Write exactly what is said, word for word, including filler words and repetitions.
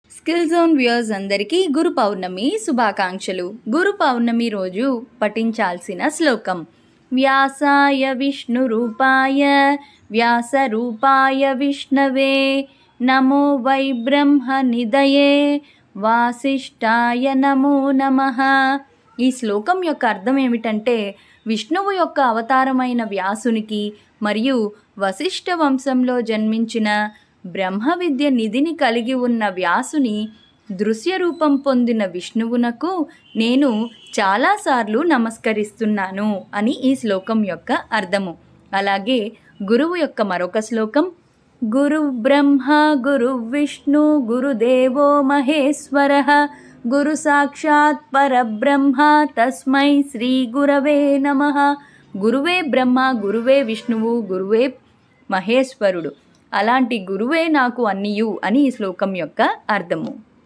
Skill zone viewers అందరికీ గురు పౌర్ణమి శుభాకాంక్షలు. గురు పౌర్ణమి రోజు పఠించాల్సిన శ్లోకం: వ్యాసాయ విష్ణు రూపాయ వ్యాస రూపాయ విష్ణవే నమో వై బ్రహ్మ నిదయే వాసిష్ఠాయ నమో నమః. ఈ శ్లోకం యొక్క అర్థం ఏమిటంటే, విష్ణువు యొక్క అవతారమైన వ్యాసునికి మరియు వశిష్ఠ వంశంలో జన్మించిన బ్రహ్మ విద్య నిధిని కలిగి ఉన్న వ్యాసుని దృశ్య రూపం పొందిన విష్ణువునకు నేను చాలాసార్లు నమస్కరిస్తున్నాను అని ఈ శ్లోకం యొక్క అర్థము. అలాగే గురువు యొక్క మరొక శ్లోకం: గురు బ్రహ్మ గురు విష్ణు గురుదేవో మహేశ్వరః గురు సాక్షాత్ పరబ్రహ్మ తస్మై శ్రీ గురవే నమః. గురువే బ్రహ్మ, గురువే విష్ణువు, గురువే మహేశ్వరుడు, అలాంటి గురువే నాకు అన్నియు అని ఈ శ్లోకం యొక్క అర్థము.